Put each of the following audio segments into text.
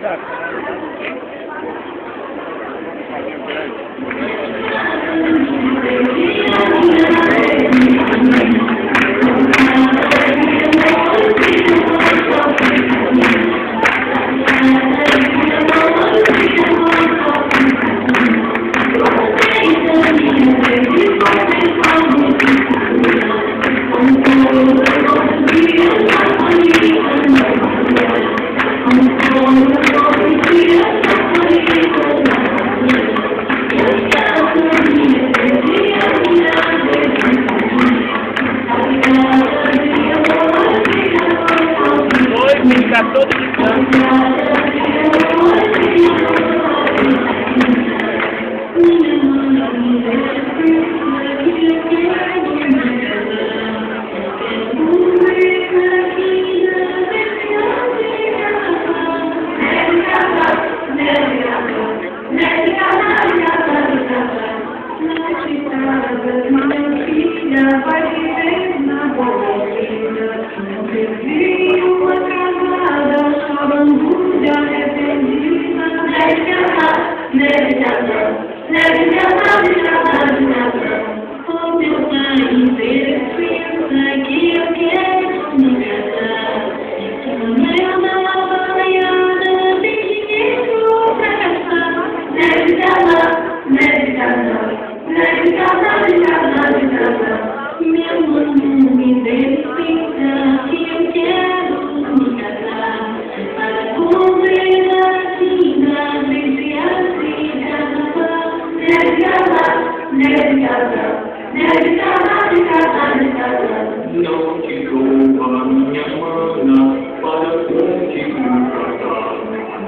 Não te dou a minha mana para continuar casar,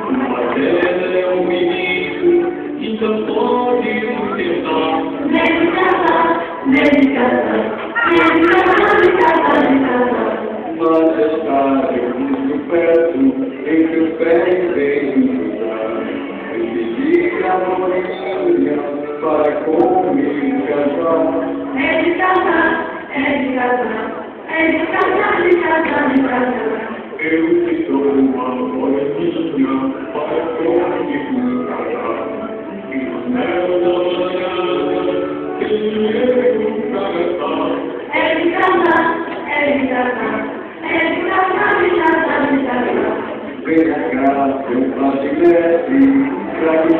mas ela é um menino, então pode tentar. Deve casar. Mas está muito perto, entre os pés vem lugar. Eu pedi a Morinha para comigo casar. Eu te dou uma moedinha para comigo casar. E no céu da manhã, dinheiro pra gastar. Venha cá, seu patinete, pra que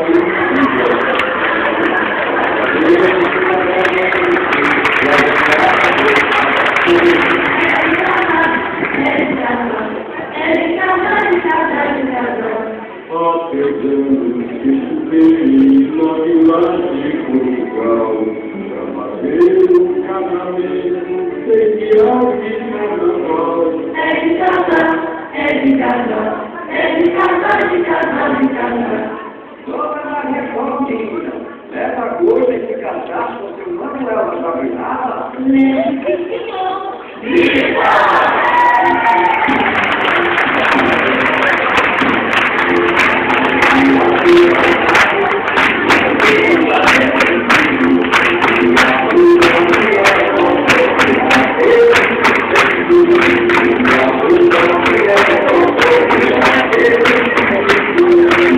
apesando que feliz na vila de Portugal, pra fazer um casamento, tem que alguém carnaval. Dona Maria Paulina, essa coisa de casar com seu nome ela não sabe nada? Viva!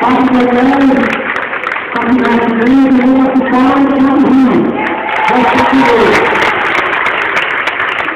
a cidade grande, eu vou ocupar o